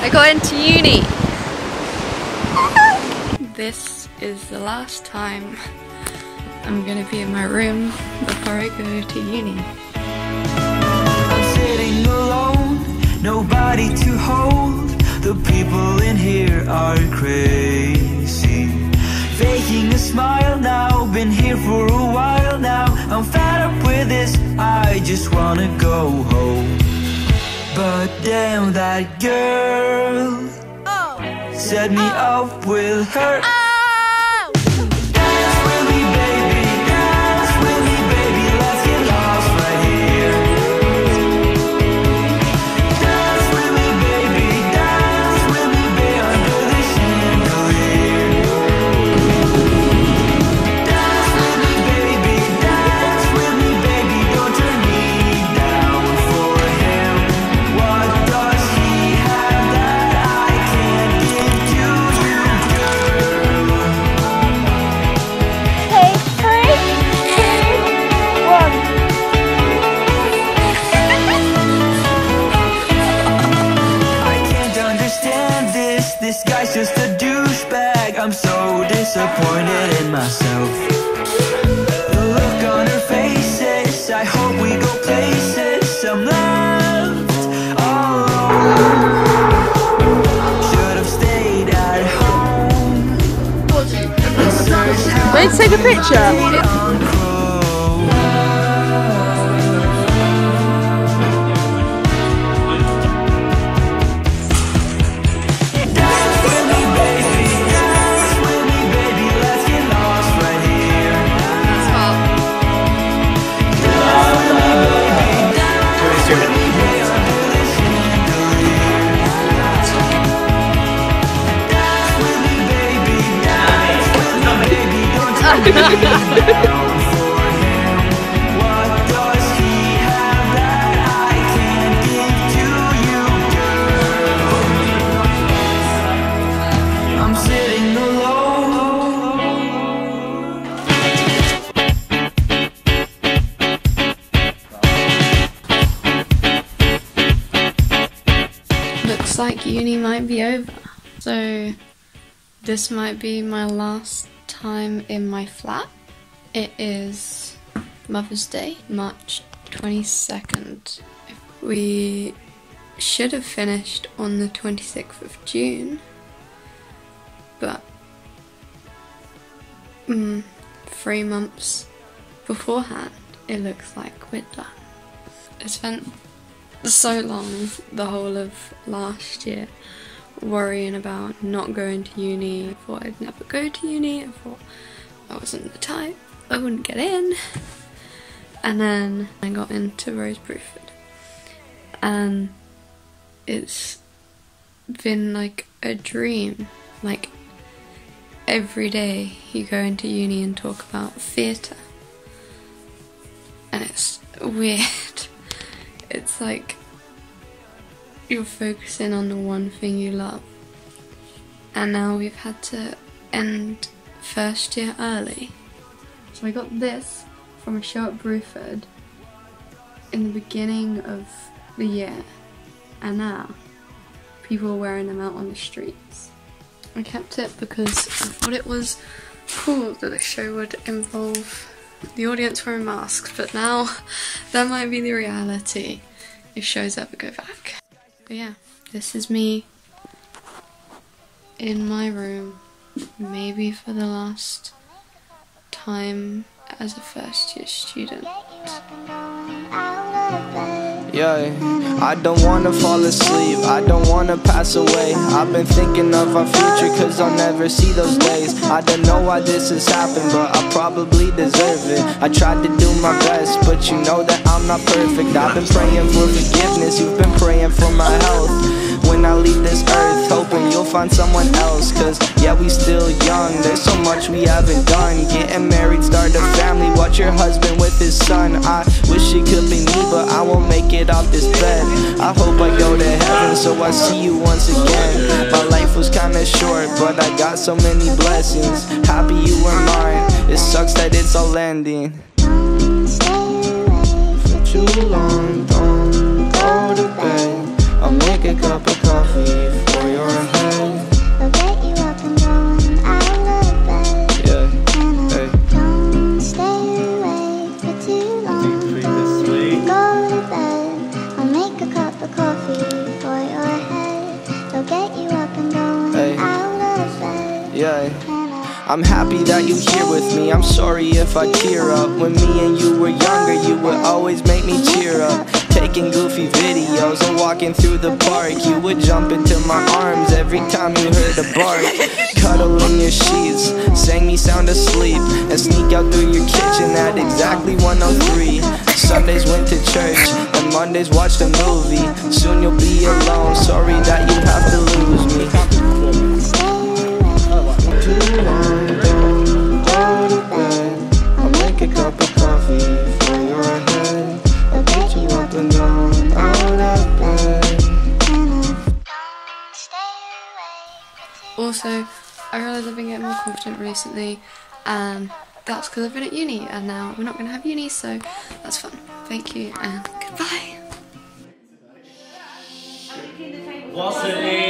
I got into uni. This is the last time I'm gonna be in my room before I go to uni. I'm sitting alone, nobody to hold. The people in here are crazy. Faking a smile now, been here for a while now. I'm fed up with this, I just wanna go home. But damn, that girl set me up with her. Dance with me, baby, dance with me, baby. Let's get lost right here. Dance with me, baby, dance with me, baby, under the chandelier. Dance with me, baby, dance with me, baby. Don't turn me down for him. What does he have that I can't give to you, girl? Okay, 3, 2, 1. I can't understand this. This guy's just a douchebag. I'm so disappointed in myself. The look on her faces, I hope we go places. I'm left all alone. Should have stayed at home. Wait, take a picture. I'm sitting alone. Looks like uni might be over. So this might be my last time in my flat. It is Mother's Day, March 22nd. We should have finished on the 26th of June, but 3 months beforehand it looks like we're done. I spent so long, the whole of last year, worrying about not going to uni. I thought I'd never go to uni. I thought I wasn't the type, I wouldn't get in. And then I got into Rose Bruford, and it's been like a dream. Like every day you go into uni and talk about theatre, and it's weird. It's like you're focusing on the one thing you love. And now we've had to end first year early. So I got this from a show at Bruford in the beginning of the year, and now people are wearing them out on the streets. I kept it because I thought it was cool that the show would involve the audience wearing masks, but now that might be the reality if shows ever go back. But yeah, this is me in my room, maybe for the last time as a first year student. Yeah, I don't wanna fall asleep, I don't wanna pass away. I've been thinking of our future, cause I'll never see those days. I don't know why this has happened, but I probably deserve it. I tried to do my best, but you know that I'm not perfect. I've been praying for forgiveness, you've been praying for my health. When I leave this earth, hoping you'll find someone else. Cause yeah, we still young, there's so much we haven't done. Getting married, start a family, watch your husband with his son. I wish it could be me, but I won't make it off this bed. I hope I go to heaven, so I see you once again. My life was kinda short, but I got so many blessings. Happy you were mine, it sucks that it's all ending. For too long, don't go to bed. I'll make a cup of coffee for I'm happy that you here with me. I'm sorry if I tear up. When me and you were younger, you would always make me cheer up. Taking goofy videos and walking through the park, you would jump into my arms every time you heard a bark. Cuddle in your sheets, sang me sound asleep, and sneak out through your kitchen at exactly 1:03. Sundays went to church, and Mondays watched a movie. Soon you'll be alone, sorry that you have to lose me. I'll make a cup of coffee for your head. I'll get you up and down out of bed. Also, I realise I've been getting more confident recently, and that's because I've been at uni, and now we're not going to have uni, so that's fun. Thank you, and goodbye. What's her name?